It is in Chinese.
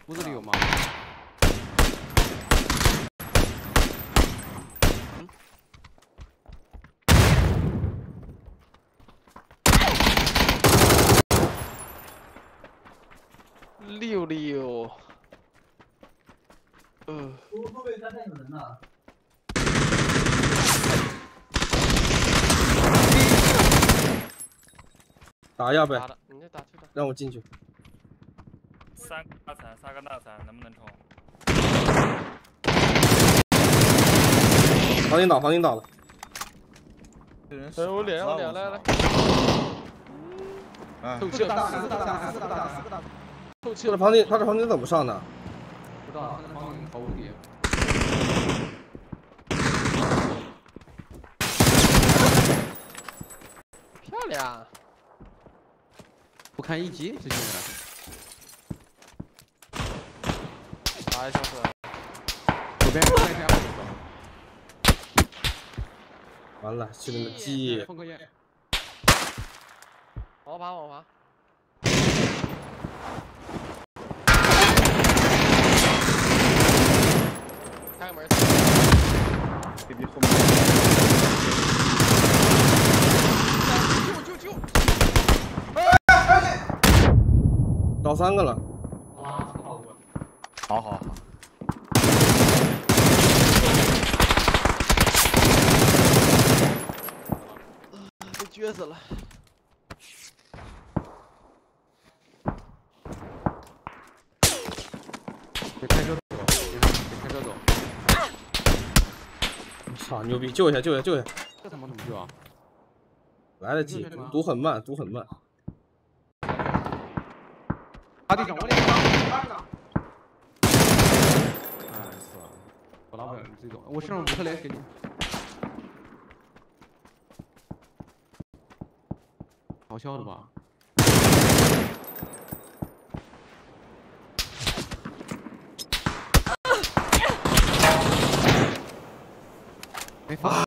屋子里有吗？溜溜。 后面刚才有人呢。 打要不要？ 打了，你再打去打。 让我进去。 三个大伞，能不能冲？ 房顶倒，房顶倒了。 我脸来。 啊， 透气。 四个大。 透气。 他这房顶怎么上的？ 不知道，他这房顶毫无底。漂亮。不看一级，这些人。打一小时。左边看一下。 完了，去那个鸡。 封个烟。往爬。开个门。 别后面。 救！ 倒3个了。 哇， 好。 被撅死了。别开车走。 操，牛逼！救一下！这他妈怎么救啊？ 来得及，读很慢。 趴地上，我脸上。哎，死了！我拉不了，你自己走。我身上5颗雷给你。好笑的吧？没发。